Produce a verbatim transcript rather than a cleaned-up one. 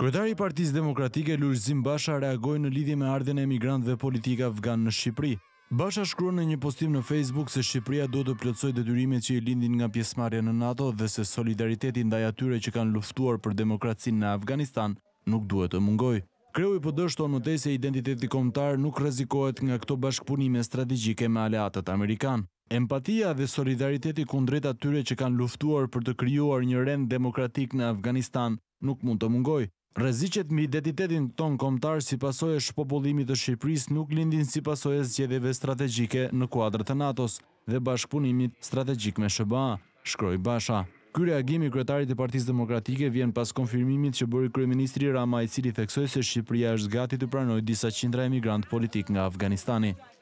Kryetari i Partisë Demokratike Lulzim Basha reagoi në lidhje me ardhen e emigrantëve politik afgan në Shqipëri. Basha shkruan në një postim në Facebook se Shqipëria duhet të plotësojë detyrimet që i lindin nga pjesëmarrja në NATO dhe se solidariteti ndaj atyre që kanë luftuar për demokracinë në Afganistan nuk duhet të mungojë. Kreu i P D shton më tej se identiteti kombëtar nuk rrezikohet nga këto bashkëpunime strategjike me aleatët amerikan. Empatia dhe solidariteti kundrejt atyre që kanë luftuar për të krijuar një rend demokratik në Afganistan nuk mund të mungojë. Rreziqet mbi identitetin ton kombëtar si pasojë e shpopullimit të Shqipërisë nuk lindin si pasojë e zgjedhjeve strategjike në kuadër të NATO-s dhe bashkëpunimit strategjik me S B A, shkroi Basha. Ky reagim i kryetarit të Partisë Demokratike vjen pas konfirmimit që bëri kryeministri Rama, i cili theksoi se Shqipëria është gati të pranojë disa qindra emigrantë politik nga Afganistani.